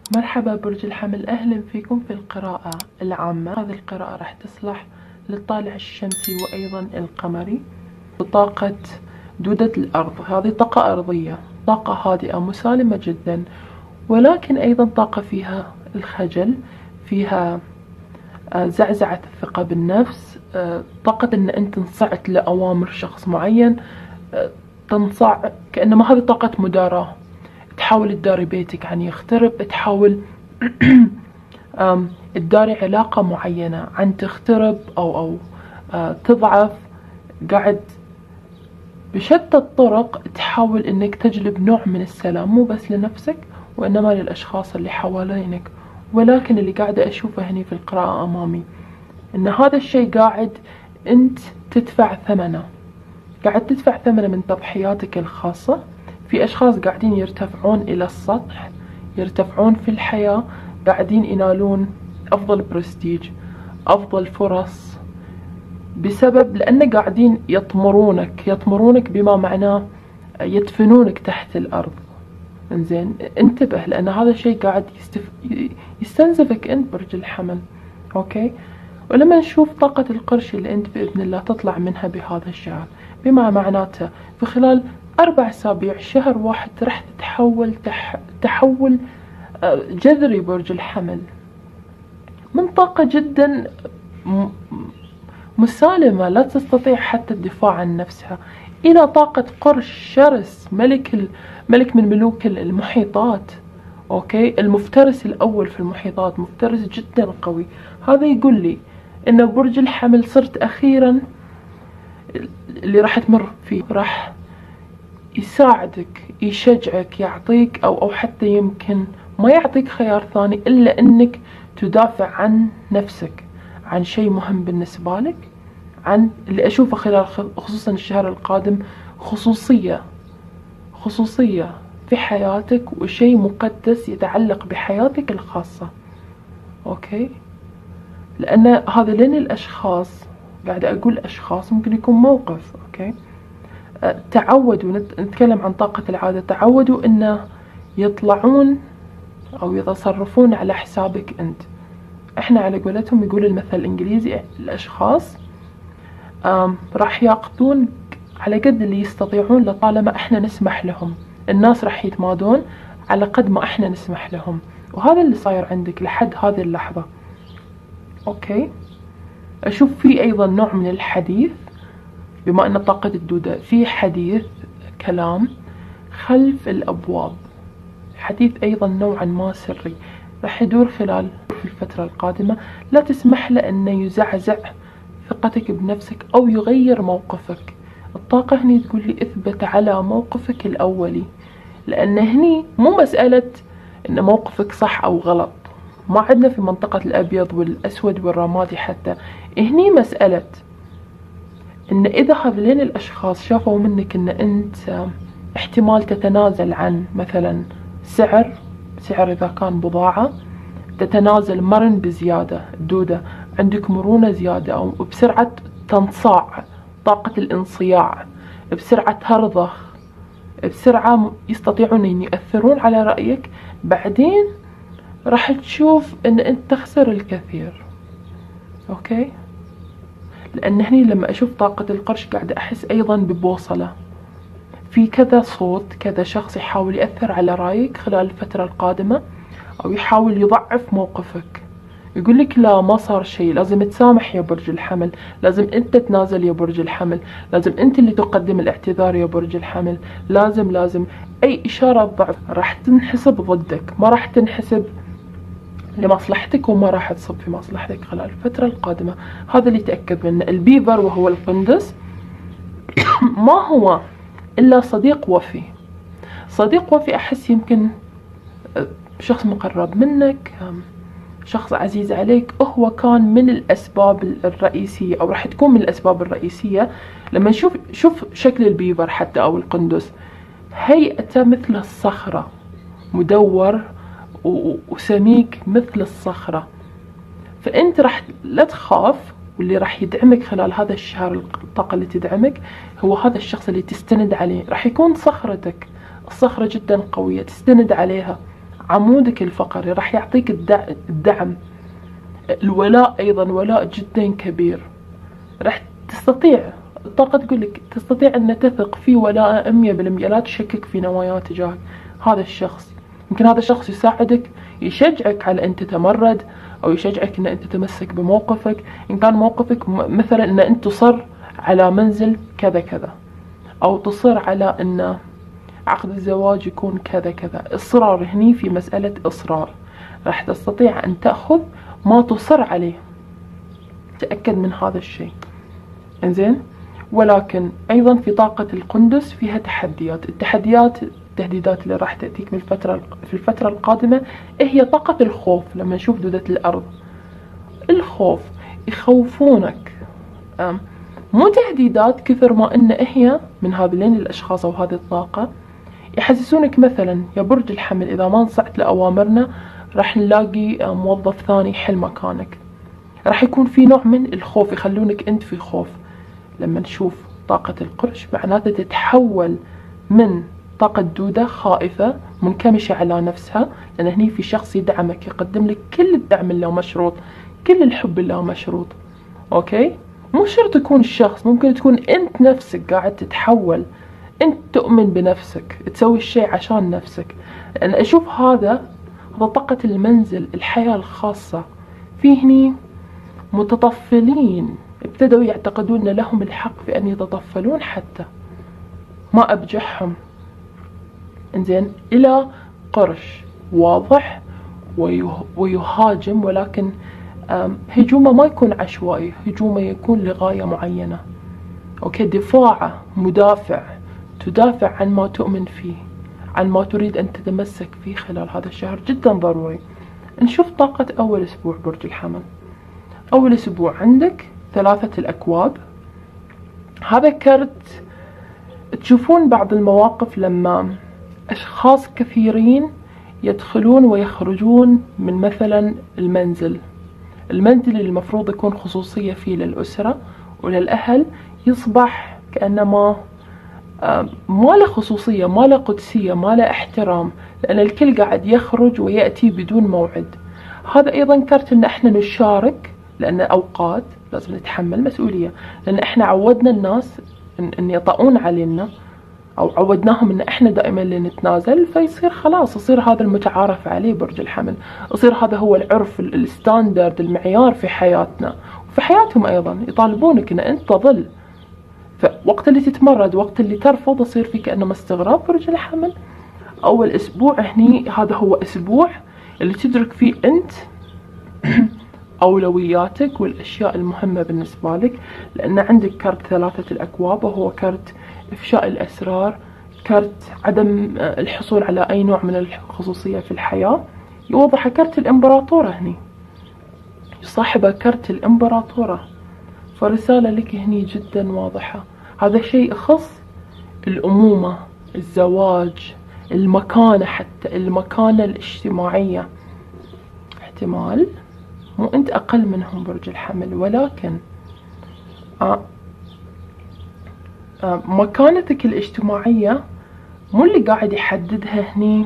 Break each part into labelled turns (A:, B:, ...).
A: مرحبا برج الحمل، أهلا فيكم في القراءة العامة. هذه القراءة راح تصلح للطالع الشمسي وأيضا القمري بطاقة دودة الأرض. هذه طاقة أرضية، طاقة هادئة مسالمة جدا، ولكن أيضا طاقة فيها الخجل، فيها زعزعة الثقة بالنفس، طاقة أن أنت انصعت لأوامر شخص معين، تنصاع كأنما هذه طاقة مداراة. تحاول تداري بيتك عن يخترب، تحاول تداري علاقة معينة عن تخترب أو تضعف. قاعد بشتى الطرق تحاول انك تجلب نوع من السلام، مو بس لنفسك وانما للاشخاص اللي حوالينك. ولكن اللي قاعدة اشوفه هني في القراءة امامي ان هذا الشيء قاعد انت تدفع ثمنه، قاعد تدفع ثمنه من تضحياتك الخاصة. في أشخاص قاعدين يرتفعون إلى السطح، يرتفعون في الحياة، قاعدين ينالون أفضل برستيج، أفضل فرص، بسبب لأن قاعدين يطمرونك بما معناه يدفنونك تحت الأرض. إنزين، انتبه لأن هذا الشيء قاعد يستنزفك أنت برج الحمل. أوكي، ولما نشوف طاقة القرش اللي أنت بإذن الله تطلع منها بهذا الشهر، بما معناته في خلال 4 أسابيع، شهر واحد، راح تتحول تحول جذري برج الحمل من طاقة جدا مسالمة لا تستطيع حتى الدفاع عن نفسها إلى طاقة قرش شرس، ملك من ملوك المحيطات. أوكي، المفترس الأول في المحيطات، مفترس جدا قوي. هذا يقول لي إن برج الحمل صرت أخيرا اللي راح تمر فيه راح يساعدك، يشجعك، يعطيك أو حتى يمكن ما يعطيك خيار ثاني إلا أنك تدافع عن نفسك، عن شيء مهم بالنسبة لك، عن اللي أشوفه خلال خصوصا الشهر القادم، خصوصية في حياتك وشيء مقدس يتعلق بحياتك الخاصة. أوكي، لأن هذين الأشخاص، قاعدة أقول أشخاص، ممكن يكون موقف. أوكي، تعودوا، نتكلم عن طاقة العادة، تعودوا أن يطلعون أو يتصرفون على حسابك أنت. إحنا على قولتهم، يقول المثل الإنجليزي، الأشخاص راح يأخذون على قد اللي يستطيعون لطالما إحنا نسمح لهم. الناس راح يتمادون على قد ما إحنا نسمح لهم، وهذا اللي صاير عندك لحد هذه اللحظة. أوكي، أشوف في أيضا نوع من الحديث، بما أن طاقة الدودة في حديث، كلام خلف الأبواب، حديث أيضا نوعا ما سري راح يدور خلال الفترة القادمة. لا تسمح له أنه يزعزع ثقتك بنفسك أو يغير موقفك. الطاقة هني تقول لي اثبت على موقفك الأولي، لأن هني مو مسألة أن موقفك صح أو غلط، ما عندنا في منطقة الأبيض والأسود والرمادي حتى. هني مسألة إن إذا هذين الأشخاص شافوا منك إن أنت احتمال تتنازل عن مثلا سعر إذا كان بضاعة، تتنازل مرن بزيادة، دودة عندك مرونة زيادة، أو بسرعة تنصاع، طاقة الانصياع، بسرعة ترضخ، بسرعة يستطيعون أن يؤثرون على رأيك، بعدين راح تشوف أن أنت تخسر الكثير. أوكي، لأن هني لما أشوف طاقة القرش قاعدة أحس أيضا ببوصلة، في كذا صوت، كذا شخص يحاول يأثر على رأيك خلال الفترة القادمة، أو يحاول يضعف موقفك، يقول لك لا ما صار شيء، لازم تسامح يا برج الحمل، لازم أنت تنازل يا برج الحمل، لازم أنت اللي تقدم الاعتذار يا برج الحمل، لازم أي إشارة ضعف راح تنحسب ضدك، ما راح تنحسب لمصلحتك، وما راح تصب في مصلحتك خلال الفترة القادمة. هذا اللي تأكد منه. البيبر وهو القندس ما هو إلا صديق وفي، صديق وفي. أحس يمكن شخص مقرب منك، شخص عزيز عليك، هو كان من الأسباب الرئيسية، أو راح تكون من الأسباب الرئيسية. لما شوف شكل البيبر حتى أو القندس، هيئته مثل الصخرة، مدور وسميك مثل الصخرة. فأنت راح لا تخاف، واللي راح يدعمك خلال هذا الشهر، الطاقة اللي تدعمك هو هذا الشخص اللي تستند عليه. راح يكون صخرتك، الصخرة جدا قوية تستند عليها عمودك الفقري راح يعطيك الدعم. الولاء أيضا ولاء جدا كبير، راح تستطيع الطاقة تقول لك تستطيع أن تثق في ولاء 100%، لا تشكك في نواياه تجاه هذا الشخص. يمكن هذا الشخص يساعدك، يشجعك على أن تتمرد، أو يشجعك أن أنت تتمسك بموقفك. إن كان موقفك مثلا أن أنت تصر على منزل كذا كذا، أو تصر على أن عقد الزواج يكون كذا كذا، إصرار هني في مسألة إصرار، راح تستطيع أن تأخذ ما تصر عليه. تأكد من هذا الشيء. إنزين، ولكن أيضا في طاقة القندس فيها تحديات. التهديدات اللي راح تأتيك في الفترة القادمة هي طاقة الخوف. لما نشوف دودة الأرض، الخوف يخوفونك، مو تهديدات كثر ما إن هي من هذين الأشخاص أو هذه الطاقة يحسسونك مثلا يا برج الحمل إذا ما انصعت لأوامرنا راح نلاقي موظف ثاني يحل مكانك. راح يكون في نوع من الخوف، يخلونك أنت في خوف. لما نشوف طاقة القرش معناته تتحول من طاقة دودة خائفة منكمشة على نفسها، لأن هني في شخص يدعمك، يقدم لك كل الدعم اللا مشروط، كل الحب اللا مشروط. أوكي، مو شرط يكون الشخص، ممكن تكون أنت نفسك قاعد تتحول، أنت تؤمن بنفسك، تسوي الشيء عشان نفسك. لأن أشوف هذا طاقة المنزل، الحياة الخاصة. في هني متطفلين ابتدوا يعتقدون أن لهم الحق في أن يتطفلون، حتى ما أبجحهم. إنزين، إلى قرش واضح ويهاجم، ولكن هجومه ما يكون عشوائي، هجومه يكون لغاية معينة. أوكي، دفاعه مدافع، تدافع عن ما تؤمن فيه، عن ما تريد أن تتمسك فيه خلال هذا الشهر. جدا ضروري. نشوف طاقة أول أسبوع برج الحمل. أول أسبوع عندك 3 الأكواب. هذا كرت تشوفون بعض المواقف لما أشخاص كثيرين يدخلون ويخرجون من مثلا المنزل اللي المفروض يكون خصوصية فيه للأسرة وللأهل، يصبح كأنما ما له خصوصية، ما له قدسية، ما له احترام، لأن الكل قاعد يخرج ويأتي بدون موعد. هذا أيضا كرت أن احنا نشارك، لأن أوقات لازم نتحمل مسؤولية، لأن احنا عودنا الناس أن يطؤون علينا، أو عودناهم أن احنا دائما اللي نتنازل، فيصير خلاص يصير هذا المتعارف عليه برج الحمل، يصير هذا هو العرف، الستاندرد، المعيار في حياتنا وفي حياتهم. أيضا يطالبونك أن أنت تظل، فوقت اللي تتمرد، وقت اللي ترفض، يصير في كأنه استغراب برج الحمل. أول أسبوع هني هذا هو أسبوع اللي تدرك فيه أنت أولوياتك والأشياء المهمة بالنسبة لك، لأن عندك كرت 3 الأكواب، وهو كرت إفشاء الأسرار، كرت عدم الحصول على أي نوع من الخصوصية في الحياة. يوضح كرت الإمبراطورة هني، يصاحب كرت الإمبراطورة، فرسالة لك هني جدا واضحة. هذا شيء يخص الأمومة، الزواج، المكانة، حتى المكانة الاجتماعية. احتمال مو أنت أقل منهم برج الحمل، ولكن مكانتك الاجتماعية مو اللي قاعد يحددها هني.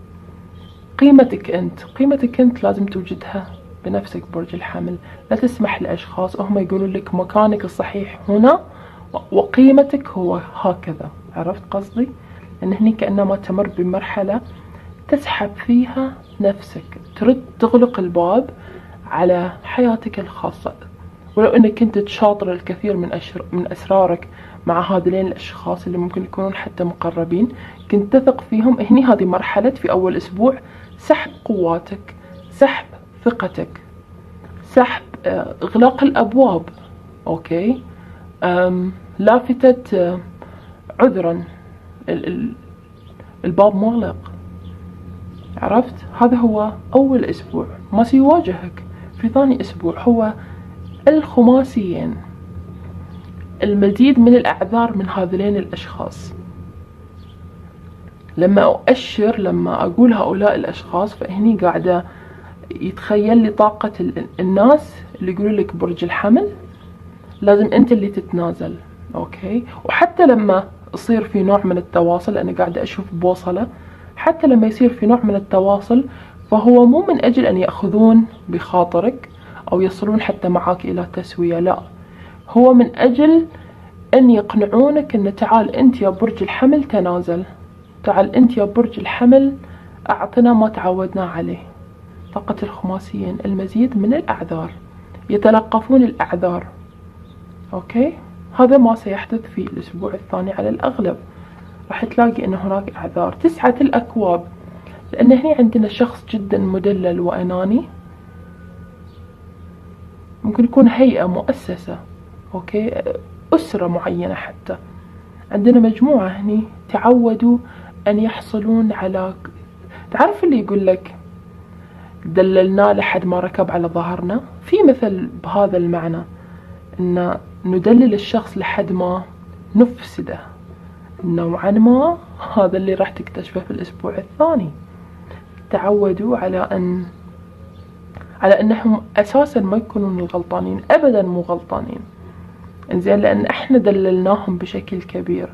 A: قيمتك أنت لازم توجدها بنفسك برج الحمل. لا تسمح لأشخاص هم يقولون لك مكانك الصحيح هنا وقيمتك هو هكذا. عرفت قصدي؟ لأن هني كأنما تمر بمرحلة تسحب فيها نفسك، ترد تغلق الباب على حياتك الخاصة. ولو أنك كنت تشاطر الكثير من أسرارك مع هذين الأشخاص اللي ممكن يكونون حتى مقربين، كنت تثق فيهم، هني هذه مرحلة في أول أسبوع سحب قواتك، سحب ثقتك، سحب إغلاق الأبواب. أوكي، لافتة عذرا، الباب مغلق. عرفت؟ هذا هو أول أسبوع. ما سيواجهك في ثاني أسبوع هو الخماسيين، المزيد من الأعذار من هذين الأشخاص. لما أقول هؤلاء الأشخاص، فهني قاعدة يتخيل لي طاقة الناس اللي يقولوا لك برج الحمل لازم أنت اللي تتنازل. أوكي، وحتى لما يصير في نوع من التواصل، أنا قاعدة أشوف بوصلة حتى لما يصير في نوع من التواصل فهو مو من أجل أن يأخذون بخاطرك أو يصلون حتى معك إلى تسوية، لا، هو من أجل أن يقنعونك أن تعال أنت يا برج الحمل تنازل، تعال أنت يا برج الحمل أعطنا ما تعودنا عليه. طاقة الخماسيين المزيد من الأعذار، يتلقفون الأعذار. أوكي، هذا ما سيحدث في الأسبوع الثاني على الأغلب، راح تلاقي أن هناك أعذار. 9 الأكواب، لأن هنا عندنا شخص جدا مدلل وأناني، ممكن يكون هيئة، مؤسسة، أوكي، أسرة معينة حتى. عندنا مجموعة هني تعودوا أن يحصلون على، تعرف اللي يقول لك دللناه لحد ما ركب على ظهرنا، في مثل بهذا المعنى، أن ندلل الشخص لحد ما نفسده نوعا ما. هذا اللي راح تكتشفه في الأسبوع الثاني. تعودوا على أنهم أساسا ما يكونون الغلطانين، أبدا مو غلطانين، إنزين، لأن إحنا دللناهم بشكل كبير.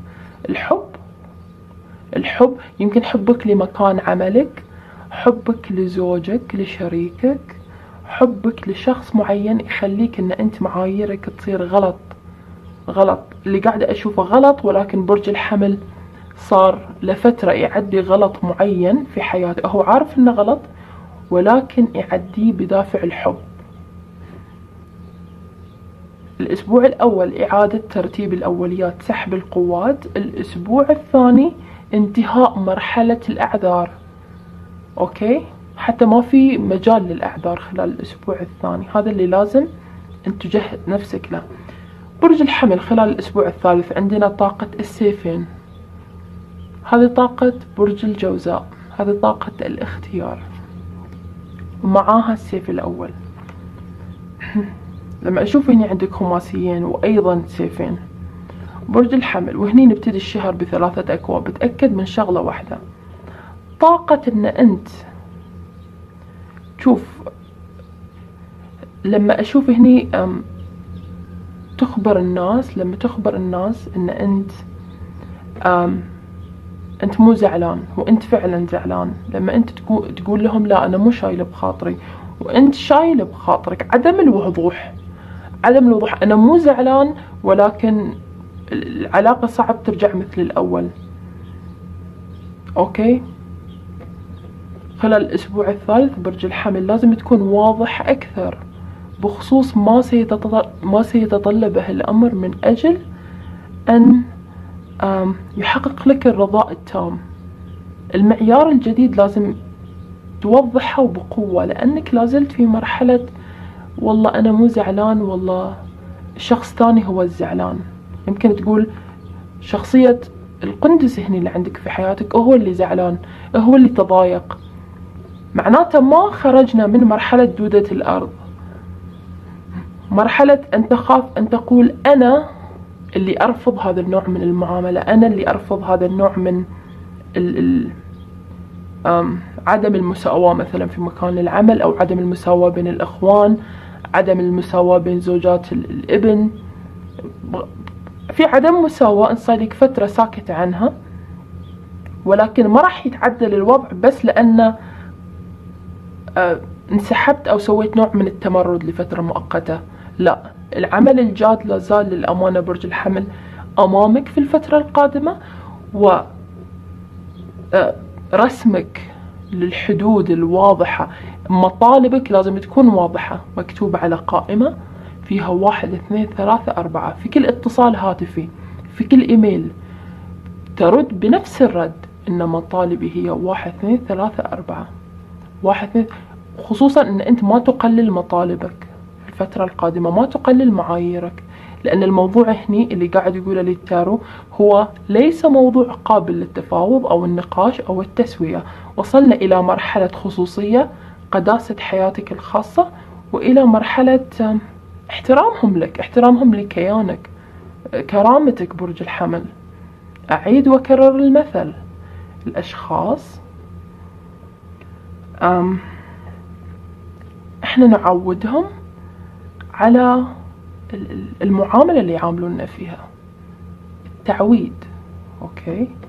A: الحب يمكن حبك لمكان عملك، حبك لزوجك، لشريكك، حبك لشخص معين يخليك أن أنت معاييرك تصير غلط. اللي قاعدة أشوفه غلط، ولكن برج الحمل صار لفترة يعدي غلط معين في حياته، هو عارف أنه غلط ولكن يعديه بدافع الحب. الأسبوع الأول إعادة ترتيب الأوليات، سحب القوات. الأسبوع الثاني انتهاء مرحلة الأعذار، أوكي، حتى ما في مجال للأعذار خلال الأسبوع الثاني. هذا اللي لازم أن تجهز نفسك له. برج الحمل خلال الأسبوع الثالث عندنا طاقة السيفين، هذه طاقة برج الجوزاء، هذه طاقة الاختيار، ومعاها السيف الأول. لما أشوف هنا عندك خماسيين وأيضا سيفين، برج الحمل، وهني نبتدي الشهر ب3 أكواب. بتأكد من شغلة واحدة، طاقة أن أنت شوف، لما أشوف هني تخبر الناس، لما تخبر الناس أن أنت مو زعلان وأنت فعلا زعلان، لما أنت تقول لهم لا أنا مو شايل بخاطري وأنت شايل بخاطرك، عدم الوضوح، أنا مو زعلان ولكن العلاقة صعب ترجع مثل الأول. أوكي، خلال الأسبوع الثالث برج الحمل لازم تكون واضح أكثر بخصوص ما سيتطلبه الأمر من أجل أن يحقق لك الرضاء التام. المعيار الجديد لازم توضحه بقوة، لأنك لازلت في مرحلة والله أنا مو زعلان، والله شخص ثاني هو الزعلان. يمكن تقول شخصية القندس هنا اللي عندك في حياتك هو اللي زعلان، هو اللي تضايق، معناته ما خرجنا من مرحلة دودة الأرض، مرحلة أن تخاف أن تقول أنا اللي أرفض هذا النوع من المعاملة، أنا اللي أرفض هذا النوع من عدم المساواة مثلا في مكان العمل، أو عدم المساواة بين الإخوان، عدم المساواة بين زوجات الابن، في عدم مساواة انت صار لك فترة ساكت عنها، ولكن ما راح يتعدل الوضع بس لأن انسحبت أو سويت نوع من التمرد لفترة مؤقتة. لا، العمل الجاد لازال للأمانة برج الحمل أمامك في الفترة القادمة، ورسمك للحدود الواضحة، مطالبك لازم تكون واضحة، مكتوبة على قائمة فيها 1 2 3 4، في كل اتصال هاتفي، في كل إيميل ترد بنفس الرد إن مطالبي هي 1 2 3 4 1 2، خصوصا إن أنت ما تقلل مطالبك في الفترة القادمة، ما تقلل معاييرك، لأن الموضوع هني اللي قاعد يقوله لي التارو هو ليس موضوع قابل للتفاوض أو النقاش أو التسوية. وصلنا إلى مرحلة خصوصية، قداسة حياتك الخاصة، وإلى مرحلة احترامهم لك، احترامهم لكيانك، كرامتك برج الحمل. أعيد وكرر المثل، الأشخاص احنا نعودهم على المعاملة اللي يعاملوننا فيها، التعويد، اوكي،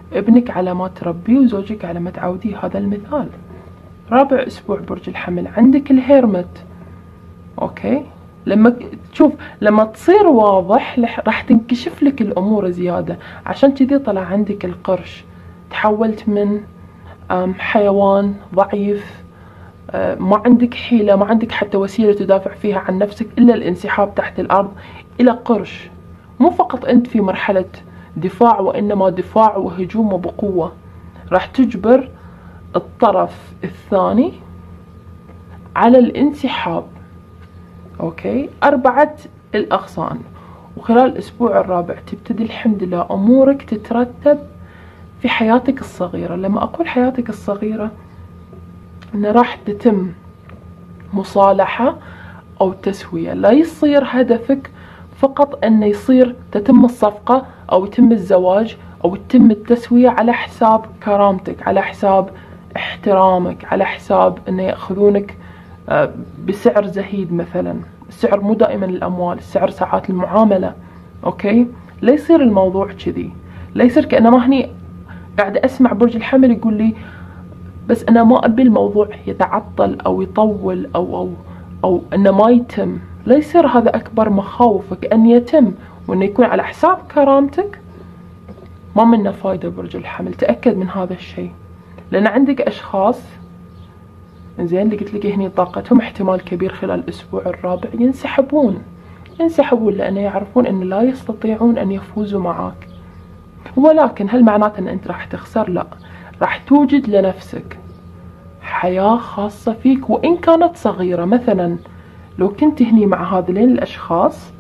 A: ابنك على ما تربيه وزوجك على ما تعوديه. هذا المثال. رابع أسبوع برج الحمل عندك الهيرمت. أوكي، لما تشوف لما تصير واضح راح تنكشف لك الأمور زيادة. عشان كذي طلع عندك القرش. تحولت من حيوان ضعيف، ما عندك حيلة، ما عندك حتى وسيلة تدافع فيها عن نفسك إلا الانسحاب تحت الأرض، إلى قرش. مو فقط أنت في مرحلة دفاع، وإنما دفاع وهجوم وبقوة. راح تجبر الطرف الثاني على الانسحاب. أوكي، 4 الأغصان. وخلال الأسبوع الرابع تبتدي الحمد لله أمورك تترتب في حياتك الصغيرة. لما أقول حياتك الصغيرة، أن راح تتم مصالحة أو تسوية. لا يصير هدفك فقط أن تتم الصفقة أو يتم الزواج أو يتم التسوية على حساب كرامتك، على حساب احترامك، على حساب أن يأخذونك بسعر زهيد مثلا. السعر مو دائما الأموال، السعر ساعات المعاملة. أوكي، لا يصير الموضوع كذي. لا يصير كأنما هني قاعد أسمع برج الحمل يقول لي بس أنا ما أبي الموضوع يتعطل أو يطول أو أنه ما يتم. لا يصير هذا أكبر مخاوفك، أن يتم وأنه يكون على حساب كرامتك. ما منه فايدة برج الحمل، تأكد من هذا الشيء. لأن عندك أشخاص زين اللي قلت لك هني طاقتهم احتمال كبير خلال الأسبوع الرابع ينسحبون لأنه يعرفون أن لا يستطيعون أن يفوزوا معك. ولكن هل معناته أن أنت راح تخسر؟ لا، راح توجد لنفسك حياة خاصة فيك وإن كانت صغيرة. مثلا لو كنت هني مع هذين الأشخاص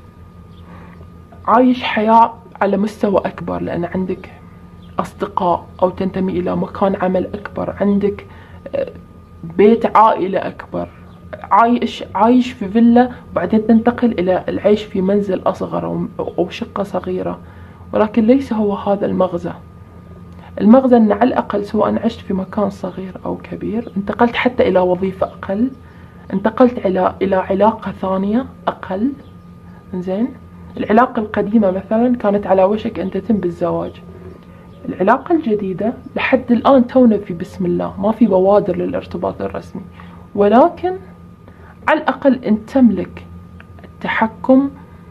A: عايش حياة على مستوى أكبر، لأن عندك أصدقاء أو تنتمي إلى مكان عمل أكبر، عندك بيت عائلة أكبر، عايش في فيلا وبعدين تنتقل إلى العيش في منزل أصغر أو شقة صغيرة. ولكن ليس هو هذا المغزى. المغزى أن على الأقل سواء عشت في مكان صغير أو كبير، انتقلت حتى إلى وظيفة أقل، انتقلت إلى علاقة ثانية أقل. زين، العلاقة القديمة مثلا كانت على وشك أن تتم بالزواج. العلاقة الجديدة لحد الآن تونا في بسم الله، ما في بوادر للارتباط الرسمي، ولكن على الأقل أن تملك التحكم.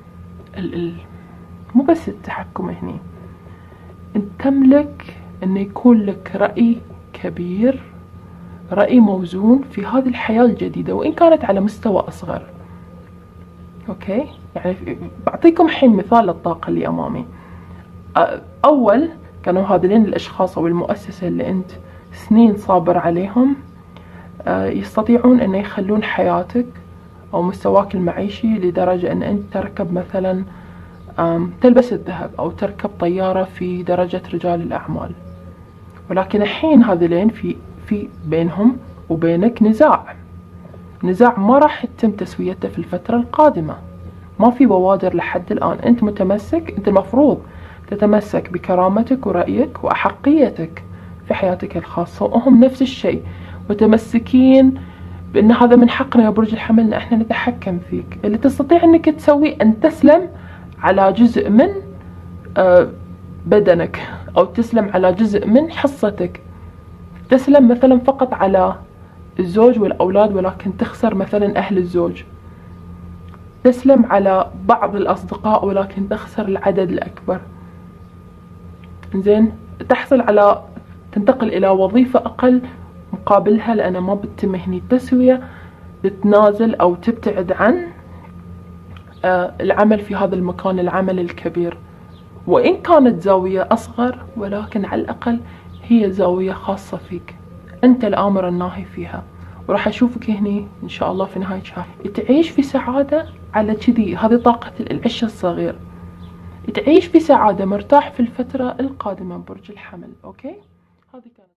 A: مو بس التحكم هني، أن تملك أن يكون لك رأي كبير، رأي موزون في هذه الحياة الجديدة وإن كانت على مستوى أصغر. أوكي، يعني بعطيكم حين مثال للطاقة اللي أمامي. أول كانوا هذين الأشخاص أو المؤسسة اللي أنت سنين صابر عليهم يستطيعون أن يخلون حياتك أو مستواك المعيشي لدرجة أن أنت تركب مثلا تلبس الذهب أو تركب طيارة في درجة رجال الأعمال. ولكن الحين هذين في بينهم وبينك نزاع ما راح يتم تسويته في الفترة القادمة. ما في بوادر لحد الآن. أنت متمسك، أنت المفروض تتمسك بكرامتك ورأيك وأحقيتك في حياتك الخاصة، وهم نفس الشيء متمسكين بأن هذا من حقنا يا برج الحمل أن احنا نتحكم فيك. اللي تستطيع أنك تسوي أن تسلم على جزء من بدنك أو تسلم على جزء من حصتك. تسلم مثلا فقط على الزوج والأولاد ولكن تخسر مثلا أهل الزوج. تسلم على بعض الأصدقاء ولكن تخسر العدد الأكبر. زين، تنتقل إلى وظيفة أقل مقابلها، لأن ما بتتم هني التسوية، تتنازل أو تبتعد عن العمل في هذا المكان، العمل الكبير، وإن كانت زاوية أصغر ولكن على الأقل هي زاوية خاصة فيك، أنت الآمر الناهي فيها. وراح أشوفك هني إن شاء الله في نهاية شهر تعيش في سعادة على كذي. هذه طاقة العش الصغير، تعيش في سعادة، مرتاح في الفترة القادمة برج الحمل. أوكي، هذه كانت